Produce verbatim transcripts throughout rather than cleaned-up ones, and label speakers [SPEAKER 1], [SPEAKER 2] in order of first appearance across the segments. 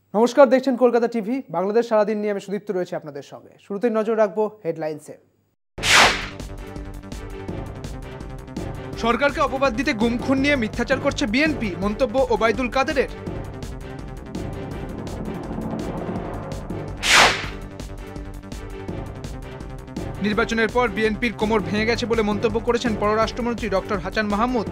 [SPEAKER 1] নমস্কার, দেখছেন কলকাতা টিভি। বাংলাদেশ সারাদিন নিয়ে আমি সুদীপ্ত রয়েছে আপনাদের সঙ্গে। শুরুতেই নজর রাখবো হেডলাইন্সে। সরকারকে অপবাদ দিতে গুম খুন নিয়ে মিথ্যাচার করছে বিএনপি, মন্তব্য ওবায়দুল কাদেরের। নির্বাচনের পর বিএনপির কোমর ভেঙে গেছে বলে মন্তব্য করেছেন পররাষ্ট্রমন্ত্রী ডক্টর হাসান মাহমুদ।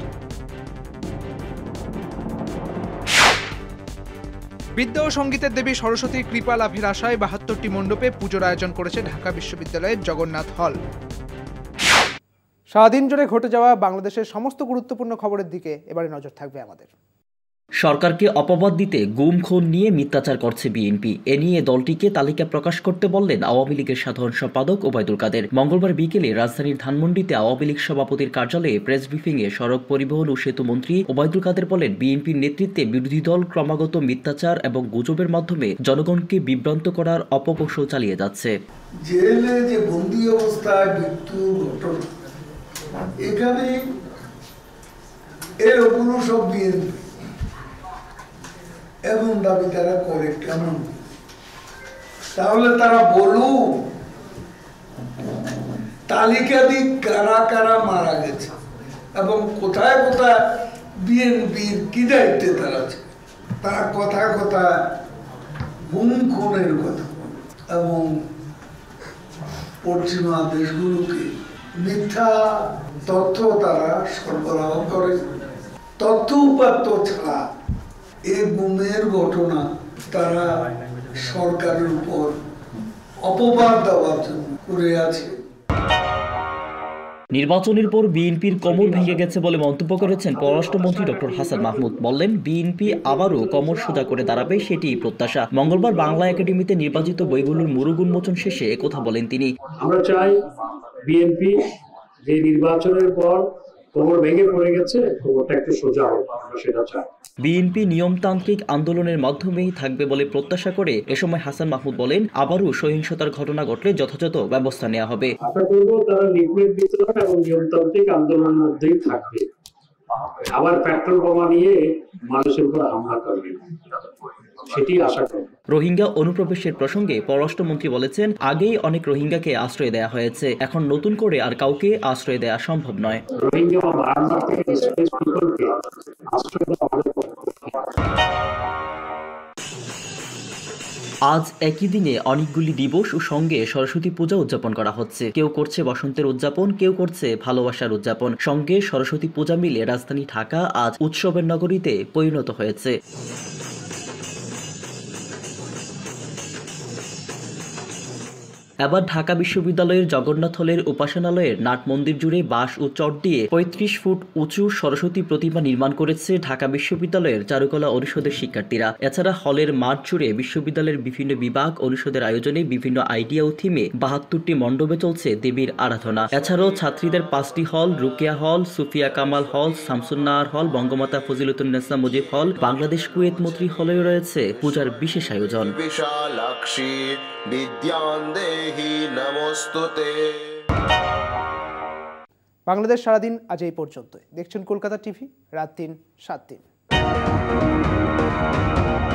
[SPEAKER 1] বিদ্যা ও সঙ্গীতের দেবী সরস্বতীর কৃপা লাভের আশায় বাহাত্তরটি মণ্ডপে পুজোর আয়োজন করেছে ঢাকা বিশ্ববিদ্যালয়ের জগন্নাথ হল। সারাদিন জুড়ে ঘটে যাওয়া বাংলাদেশের সমস্ত গুরুত্বপূর্ণ খবরের দিকে এবারে নজর থাকবে আমাদের।
[SPEAKER 2] সরকারকে অপবাদ দিতে গুম খুন নিয়ে মিথ্যাচার করছে বিএনপি। এ নিয়ে দলটিকে তালিকা প্রকাশ করতে বললেন আওয়ামী লীগের সাধারণ সম্পাদক ওবায়দুল কাদের। মঙ্গলবার বিকেলে রাজধানীর ধানমন্ডিতে আওয়ামী লীগ সভাপতির কার্যালয়ে প্রেস ব্রিফিংয়ে সড়ক পরিবহন ও সেতু মন্ত্রী ওবায়দুল কাদের বলেন, বিএনপির নেতৃত্বে বিরোধী দল ক্রমাগত মিথ্যাচার এবং গুজবের মাধ্যমে জনগণকে বিভ্রান্ত করার অপকৌশল চালিয়ে যাচ্ছে।
[SPEAKER 3] জেলে যে বন্দী অবস্থায় মৃত্যু ঘটনা, এখানে এর ওগুলো সব বিএনপি এবং দাবি তারা করে কেমন? তাহলে তারা বলুক তালিকা দিক কারা কারা মারা গেছে এবং কোথায় কোথায় বিএনপির কি দায়িত্বে তারা আছে। তারা কথায় কথায় গুম খুনের কথা এবং পশ্চিমা দেশগুলোকে মিথ্যা তথ্য তারা সরবরাহ করে। তথ্য উপাত্ত ছাড়া এই গুমের ঘটনা তারা সরকারের উপর অপবাদ দেওয়ার জন্য করে আছে।
[SPEAKER 2] নির্বাচনের পর বিএনপির কোমর ভেঙে গেছে বলে মন্তব্য করেছেন পররাষ্ট্রমন্ত্রী ডক্টর হাসান মাহমুদ। বললেন, বিএনপি আবারও কোমর সোজা করে দাঁড়াবে, সেটি প্রত্যাশা। মঙ্গলবার বাংলা একাডেমিতে নির্বাচিত বইগুলোর মূরক উন্মোচন শেষে একথা বলেন তিনি।
[SPEAKER 4] আমরা চাই বিএনপি যে নির্বাচনের পর কোমর ভেঙে পড়ে গেছে, কোমরটা একটু সোজা হোক, আমরা সেটা চাই।
[SPEAKER 2] বিএনপি নিয়মতান্ত্রিক আন্দোলনের মাধ্যমেই থাকবে বলে প্রত্যাশা করে এ সময় হাসান মাহমুদ বলেন, আবারও সহিংসতার ঘটনা ঘটলে যথাযথ ব্যবস্থা নেওয়া হবে।
[SPEAKER 4] আশা করব তারা লিফলেট বিতরণ এবং নিয়মতান্ত্রিক আন্দোলনের মধ্যেই থাকবে, আবার পেট্রোল বোমা নিয়ে মানুষের উপর হামলা করবে, সেটি আশা করি।
[SPEAKER 2] রোহিঙ্গা অনুপ্রবেশের প্রসঙ্গে পররাষ্ট্রমন্ত্রী বলেছেন, আগেই অনেক রোহিঙ্গাকে আশ্রয় দেওয়া হয়েছে, এখন নতুন করে আর কাউকে আশ্রয় দেওয়া সম্ভব নয়।
[SPEAKER 4] রোহিঙ্গা বা মায়ানমার থেকে ডিসপ্লেসড পিপলকে আশ্রয় দেওয়া হবে।
[SPEAKER 2] আজ একই দিনে অনেকগুলি দিবস ও সঙ্গে সরস্বতী পূজা উদযাপন করা হচ্ছে। কেউ করছে বসন্তের উদযাপন, কেউ করছে ভালোবাসার উদযাপন। সঙ্গে সরস্বতী পূজা মিলে রাজধানী ঢাকা আজ উৎসবের নগরীতে পরিণত হয়েছে। এবার ঢাকা বিশ্ববিদ্যালয়ের জগন্নাথ হলের উপাসনালয়ের নাট মন্দির জুড়ে বাঁশ ও চট দিয়ে পঁয়ত্রিশ ফুট উঁচু সরস্বতী প্রতিমা নির্মাণ করেছে ঢাকা বিশ্ববিদ্যালয়ের চারুকলা অনুষদের শিক্ষার্থীরা। এছাড়া হলের মাঠ জুড়ে বিশ্ববিদ্যালয়ের বিভিন্ন বিভাগ অনুষদের আয়োজনে বিভিন্ন আইডিয়া ও থিমে বাহাত্তরটি মণ্ডপে চলছে দেবীর আরাধনা। এছাড়াও ছাত্রীদের পাঁচটি হল, রুকিয়া হল, সুফিয়া কামাল হল, শামসুন্নাহার হল, বঙ্গমাতা ফজিলতুন্নেসা মুজিব হল, বাংলাদেশ কুয়েত মৈত্রী হলেও রয়েছে পূজার বিশেষ আয়োজন।
[SPEAKER 1] বাংলাদেশ সারাদিন আজ এই পর্যন্তই। দেখছেন কলকাতা টিভি, রাত তিন সাত দিন।